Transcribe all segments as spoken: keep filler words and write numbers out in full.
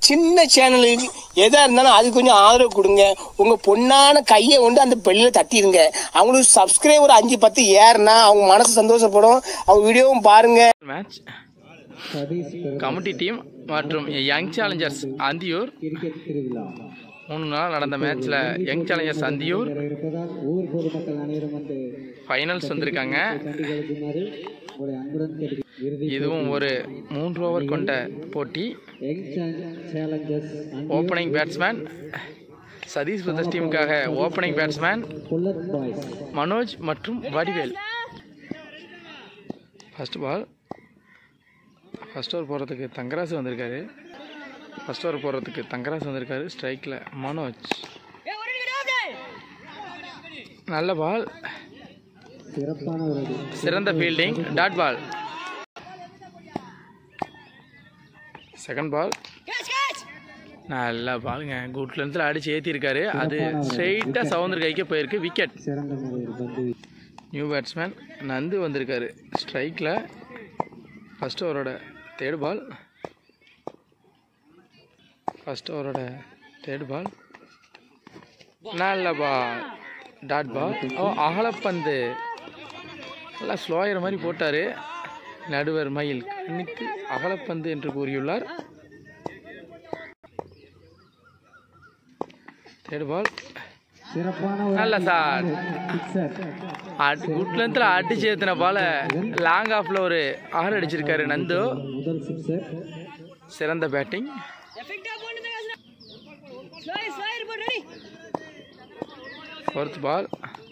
சின்ன சேனலுக்கு எதா இருந்தாலும் அது கொஞ்சம் ஆதரவு கொடுங்க. உங்க பொண்ணான கையை கொண்டு அந்த பெல்லில தட்டிடுங்க. அவங்களுக்கு சப்ஸ்கிரைபர் அஞ்சு பத்து ஏறுனா அவங்க மனசு சந்தோஷப்படும். அவங்க வீடியோவும் பாருங்க. மேட்ச் கமிட்டி டீம் மற்றும் யங் சேலஞ்சர்ஸ் அந்தியூர் மூணு நாள் நடந்த மேட்ச்ல யங் சேலஞ்சர்ஸ் அந்தியூர் ஃபைனல்ஸ் வந்திருக்காங்க. இதுவும் ஒரு மூன்று ஓவர் கொண்ட போட்டி. ஓப்பனிங் பேட்ஸ்மேன் சதீஷ் பிரதர்ஸ் டீமுக்காக ஓப்பனிங் பேட்ஸ்மேன் மனோஜ் மற்றும் Vadivel. First ball first over போகிறதுக்கு தங்கராசு வந்திருக்காரு. ஃபர்ஸ்ட் ஓவர் போகிறதுக்கு தங்கராசு வந்திருக்காரு. ஸ்ட்ரைக்கில் மனோஜ். நல்ல பால், சிறந்த fielding, dot ball. Second ball நல்ல பாலுங்க, குட் லென்த்தில் அடிச்சு ஏற்றிருக்காரு. அது ஸ்ட்ரெயிட்டாக சவுந்தர் கைக்கு போயிருக்கு, விக்கெட். நியூ பேட்ஸ்மேன் நந்து வந்திருக்காரு. ஸ்ட்ரைக்கில் ஃபர்ஸ்ட் ஓவரோட தேர்ட் பால் ஃபர்ஸ்ட் ஓவரோட தேர்ட் பால் நல்ல பால், டாட் பால். ஓ, அகலப்பந்து நல்லா ஸ்லோயர் மாதிரி போட்டார். நடுவர் மயில் கண்ணுக்கு அகலப்பந்து என்று கூறியுள்ளார். தேர்ட் பால் நல்ல சார், குட் லென்த்தில் அடிச்சு ஏற்றின பால லாங் ஆஃப்ல ஒரு ஆறு அடிச்சிருக்காரு நந்து. சிறந்த பேட்டிங். ஃபோர்த் பால்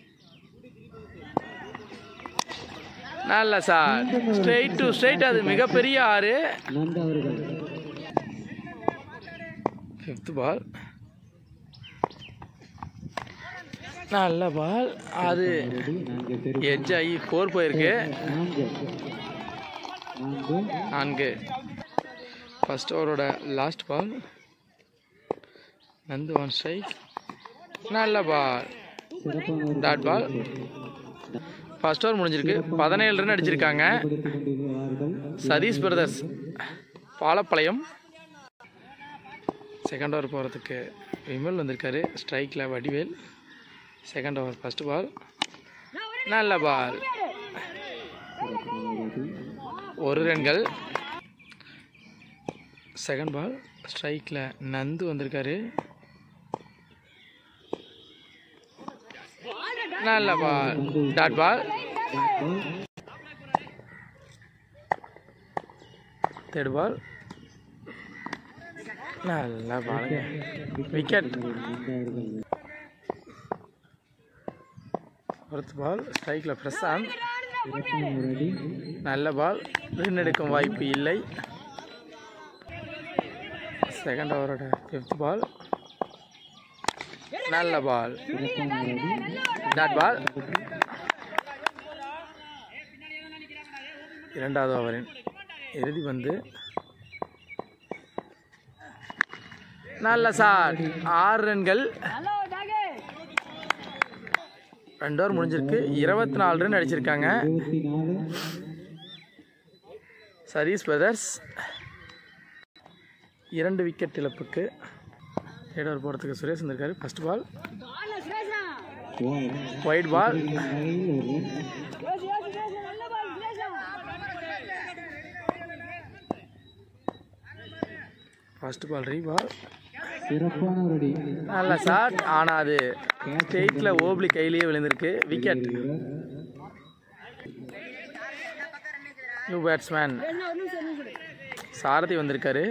நல்ல சார், ஸ்ட்ரெயிட் டு ஸ்ட்ரெயிட், அது மிகப்பெரிய ஆறு. ஃபிஃப்த் பால் நல்ல பால், அது எட்ஜ் ஆகி ஃபோர் போயிருக்கு. நான்கு. ஃபர்ஸ்ட் ஓவரோட last ball Nandu one strike, நல்ல ball, dot ball. First over முடிஞ்சிருக்கு. பதினேழு ரன் அடிச்சிருக்காங்க Satish brothers Palapalayam. Second over போகிறதுக்கு விமல் வந்திருக்காரு. ஸ்ட்ரைக்கில் Vadivel. Second over first ball நல்ல பால், ஒரு ரன்கள். செகண்ட் பால் ஸ்ட்ரைக்கில் நந்து வந்திருக்காரு. நல்ல பால், டாட் பால். தேர்ட் பால் நல்ல பால், விக்கெட். ஃபோர்த் பால் ஸ்ட்ரைக்கில் பிரசாந்த். நல்ல பால், ரன் எடுக்கும் வாய்ப்பு இல்லை. செகண்ட் ஓவரோட ஃபிஃப்த் பால் நல்ல பால், டாட் பால். இரண்டாவது ஓவரின் இறுதி பந்து நல்ல சாட், ஆறு ரன்கள். ரெண்டு ஓவர் முடிஞ்சிருக்கு. இருபத்தி நாலு ரன் அடிச்சிருக்காங்க சதீஷ் பிரதர்ஸ். இரண்டு விக்கெட் இழப்புக்கு. தேர்ட் ஓவர் போகிறதுக்கு சுரேஷ் வந்திருக்காரு. First ball wide ball, first ball re ball, நல்ல ஷாட். ஆனால் அது ஸ்ட்ரெயிட்டில் ஓப்லி கையிலேயே விழுந்திருக்கு, விக்கெட். நியூ பேட்ஸ்மேன் சாரதி வந்திருக்காரு.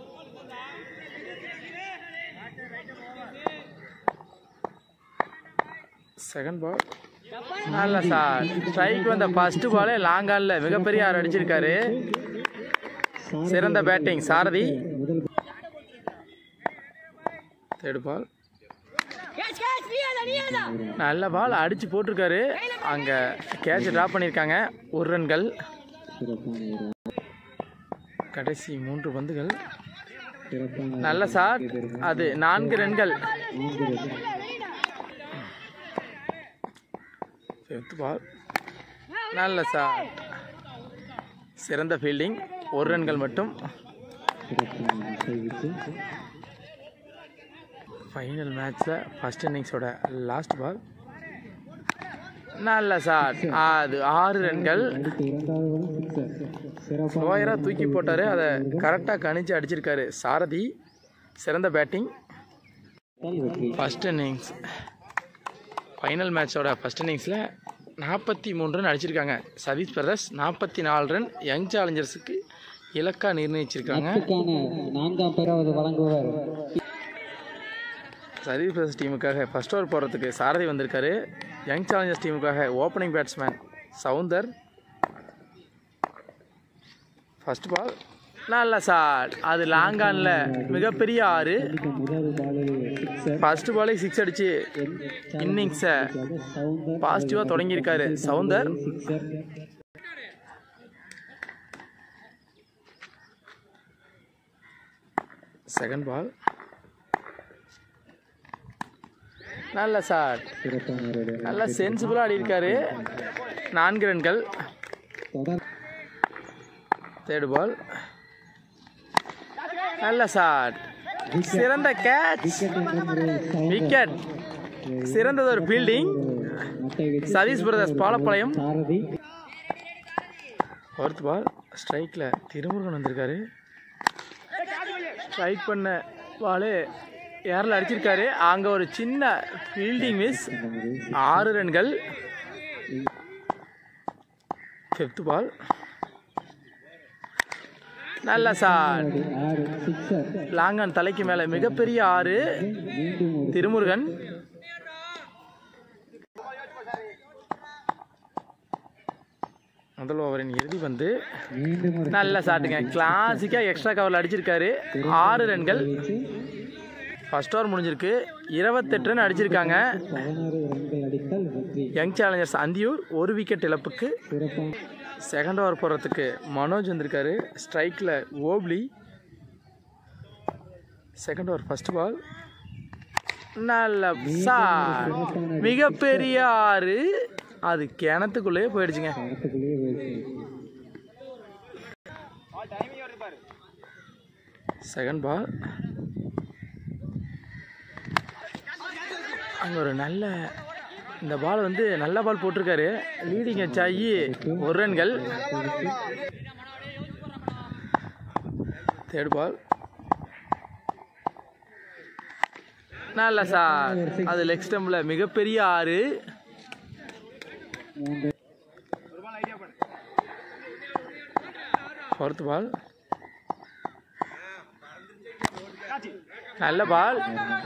செகண்ட் பால் நல்ல ஷாட், ஸ்ட்ரைக் வந்த ஃபர்ஸ்ட் பாலே லாங் ஆன்ல மிகப்பெரிய ஆறு அடிச்சிருக்காரு. சிறந்த பேட்டிங் சாரதி. தேர்ட் பால் நல்ல பால் அடிச்சு போட்டிருக்காரு. அங்க கேட்ச் டிராப் பண்ணியிருக்காங்க, ஒரு ரன்கள். கடைசி மூன்று பந்துகள் நல்ல ஷாட், அது நான்கு ரன்கள். ஃபிஃப்த் பால் நல்ல ஷாட், சிறந்த ஃபீல்டிங், ஒரு ரன்கள் மட்டும். ஃபைனல் மேட்ச்சில் ஃபஸ்ட் இன்னிங்ஸோட லாஸ்ட் பால் நல்ல ஷாட். அது ஆறு ரன்கள். ஸ்லோயராக தூக்கி போட்டார், அதை கரெக்டாக கணிச்சு அடிச்சிருக்காரு சாரதி. சிறந்த பேட்டிங். ஃபஸ்ட் இன்னிங்ஸ் ஃபைனல் மேட்சோட ஃபஸ்ட் இன்னிங்ஸில் நாற்பத்தி மூணு ரன் அடிச்சிருக்காங்க சதீஷ் பிரதர்ஸ். நாற்பத்தி நாலு ரன் யங் சேலஞ்சர்ஸுக்கு இலக்காக நிர்ணயிச்சிருக்காங்க. நான்காம் பெறாவது வழங்குவார் சதீஷ் பிரதர்ஸ் டீமுக்காக ஃபஸ்ட் ஓவர் போடுறதுக்கு சாரதி வந்திருக்காரு. யங் சேலஞ்சர்ஸ் டீமுக்காக opening batsman Soundar. First ball நல்ல ஷாட். அது லாங்கானில் மிகப்பெரிய ஆறு. ஃபஸ்ட்டு பாலே சிக்ஸ் அடித்து இன்னிங்ஸை பாசிட்டிவாக தொடங்கியிருக்காரு சவுந்தர். செகண்ட் பால் நல்ல ஷாட். நல்லா சென்சிபிளாக ஆடி இருக்காரு. நான்கு ரன்கள். தேர்ட் பால் நல்ல ஷாட். சிறந்த கேட்ச். விக்கெட். சிறந்தது ஒரு fielding. Satish brothers Palapalayam. Fourth ball ஸ்ட்ரைக்கில் திருமுருகன் வந்திருக்காரு. ஸ்ட்ரைக் பண்ண பாலு ஏரில் அடிச்சிருக்காரு. அங்கே ஒரு சின்ன ஃபீல்டிங் மிஸ். ஆறு ரன்கள். ஃபிஃப்த் பால் நல்ல ஷாட். லாங்கான் தலைக்கு மேலே மிகப்பெரிய ஆறு. திருமுருகன். முதல் ஓவரின் இறுதி வந்து நல்ல ஷாட்டுங்க. கிளாசிக்காக எக்ஸ்ட்ரா கவரில் அடிச்சிருக்காரு. ஆறு ரன்கள். ஃபர்ஸ்ட் ஓவர் முடிஞ்சிருக்கு. இருபத்தெட்டு ரன் அடிச்சிருக்காங்க யங் சேலஞ்சர்ஸ் அந்தியூர். ஒரு விக்கெட் இழப்புக்கு. செகண்ட் ஓவர் போடுறதுக்கு மனோஜ் வந்திருக்காரு. ஸ்ட்ரைக்கில் ஓப்லி. செகண்ட் ஓவர் ஃபர்ஸ்ட் பால் நல்ல ஷாட். மிகப்பெரிய ஆறு. அது கிணத்துக்குள்ளேயே போயிடுச்சுங்க. செகண்ட் பால் அங்கே ஒரு நல்ல இந்த பால் வந்து நல்ல பால் போட்டிருக்காரு. லீடிங் எச் ஆகி ஒரு ரன்கள். தேர்ட் பால் நல்ல ஷாட். அது லெக் ஸ்டம்பில் மிகப்பெரிய ஆறு. ஃபோர்த் பால் நல்ல பால்.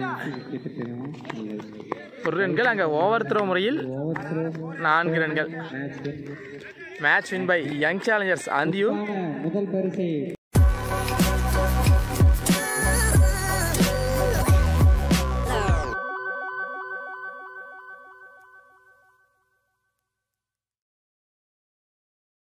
ஒரு ரன்கள். அங்கே ஓவர் த்ரோ முறையில் நான்கு ரன்கள். Match win by young challengers Anthiyur.